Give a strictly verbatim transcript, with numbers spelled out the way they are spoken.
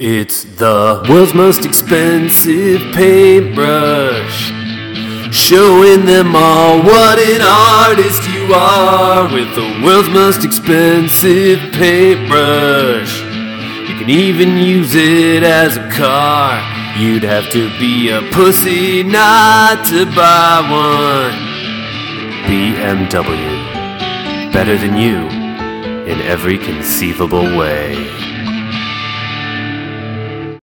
It's the world's most expensive paintbrush, showing them all what an artist you are with the world's most expensive paintbrush. You can even use it as a car. You'd have to be a pussy not to buy one. B M W, better than you in every conceivable way.